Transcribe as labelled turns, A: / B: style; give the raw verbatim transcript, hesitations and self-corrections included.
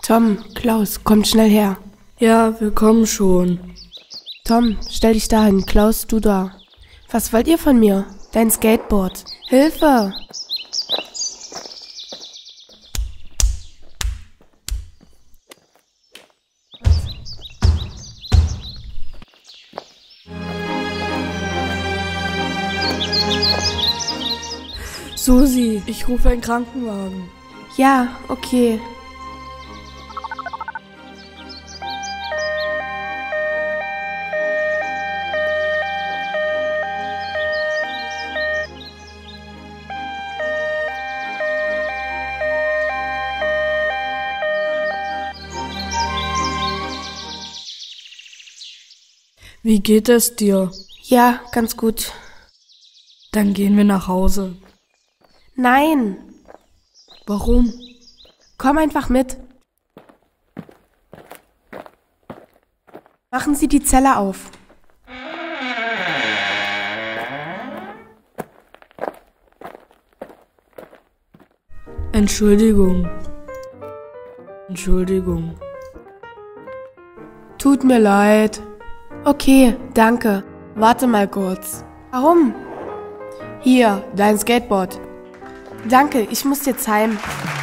A: Tom, Klaus, kommt schnell her.
B: Ja, wir kommen schon.
A: Tom, stell dich da hin. Klaus, du da. Was wollt ihr von mir? Dein Skateboard. Hilfe!
B: Susi, ich rufe einen Krankenwagen.
A: Ja, okay.
B: Wie geht es dir?
A: Ja, ganz gut.
B: Dann gehen wir nach Hause.
A: Nein!
B: Warum?
A: Komm einfach mit. Machen Sie die Zelle auf.
B: Entschuldigung. Entschuldigung.
A: Tut mir leid. Okay, danke. Warte mal kurz. Warum? Hier, dein Skateboard. Danke, ich muss jetzt heim.